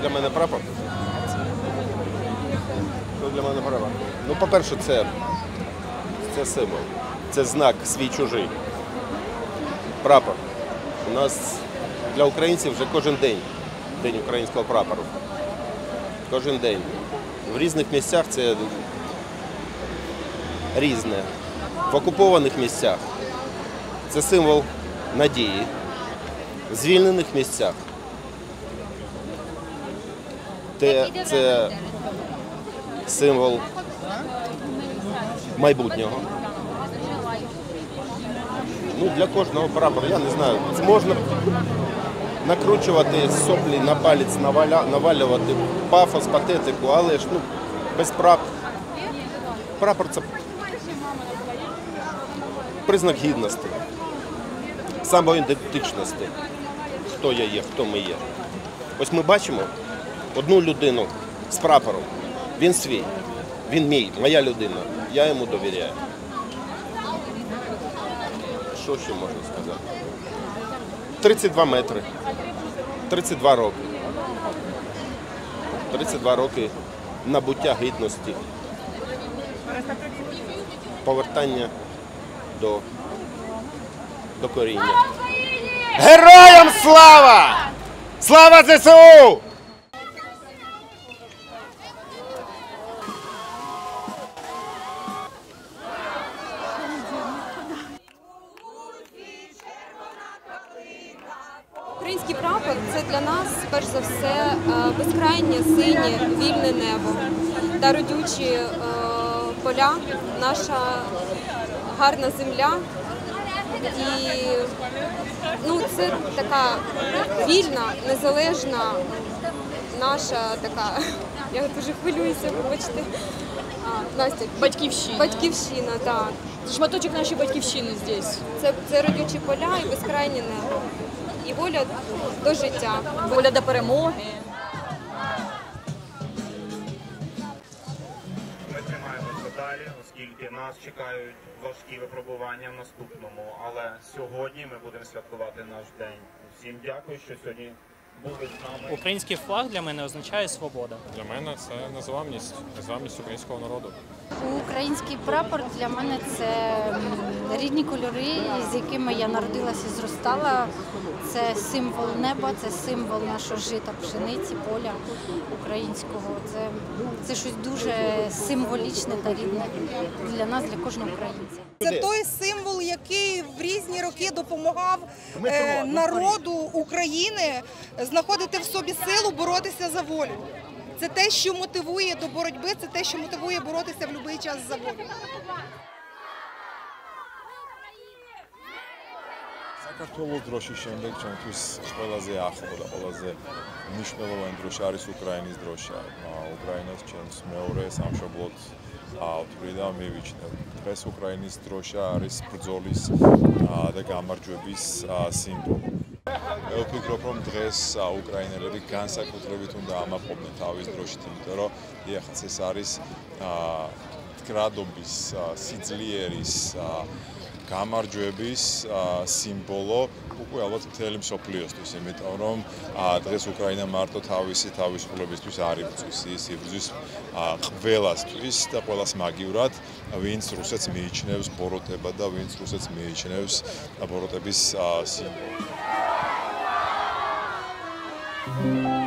мене прапор? Що для мене прапор? Ну, по-перше, це символ. Це знак свій-чужий. Прапор. У нас для українців вже кожен день День українського прапору. Кожен день. В різних місцях це різне. В окупованих місцях це символ надії. В звільнених місцях це символ майбутнього. Ну, для кожного прапора, я не знаю, це можна накручувати соплі на палець, навалювати пафос, патетику, але ж без прапор це признак гідності, самоідентичності, хто я є, хто ми є. Ось ми бачимо одну людину з прапором, він свій, він мій, моя людина, я йому довіряю. Що ще можна сказати? 32 метри, 32 роки. 32 роки набуття гідності, повертання до коріння. Героям слава! Слава ЗСУ! Український прапор – це для нас, перш за все, безкрайнє синє вільне небо та родючі поля, наша гарна земля. І це така вільна, незалежна наша така, я дуже хвилююся, вибачте, Настя. Батьківщина. Батьківщина, так. Шматочок нашої батьківщини здесь. Це родючі поля і безкрайнє небо. І воля до життя. Воля до перемоги. Ми тримаємося далі, оскільки нас чекають важкі випробування в наступному. Але сьогодні ми будемо святкувати наш день. Всім дякую, що сьогодні були з нами. Український флаг для мене означає свобода. Для мене це незламність українського народу. Український прапор для мене це рідні кольори, з якими я народилася і зростала. Це символ неба, це символ нашого жита, пшениці, поля українського. Це щось дуже символічне та рідне для нас, для кожного українця. Це той символ, який в різні роки допомагав народу України знаходити в собі силу боротися за волю. Це те, що мотивує до боротьби, це те, що мотивує боротися в будь-який час за волю. საქართველოს დროში შემდეგ ჩვენთვის ყველაზე ახლო და ყველაზე მნიშვნელოვანი დროშა არის უკრაინის დროშა. უკრაინას ჩვენს მეორე სამშობლოდ ვთვლი და მივიჩნევ. დღეს უკრაინის დროშა არის ბრძოლის და გამარჯვების სიმბოლო. მე ვფიქრობ, რომ დღეს უკრაინელები განსაკუთრებით უნდა ამაყობდნენ თავის დროშით, იმიტომ რომ ეხლა ეს არის მდგრადობის, სიძლიერის გამარჯვების სიმბოლო უკვე ალბათ მთელი მსოფლიოსთვის, იმიტომ რომ დღეს უკრაინა მარტო თავისი თავისუფლებისთვის არ იბრძვის, ის იბრძვის ყველასთვის და ყველას მაგივრად, ვინც რუსეთს მიიჩნევს ბოროტება და ვინც რუსეთს მიიჩნევს ბოროტების სიმბოლო.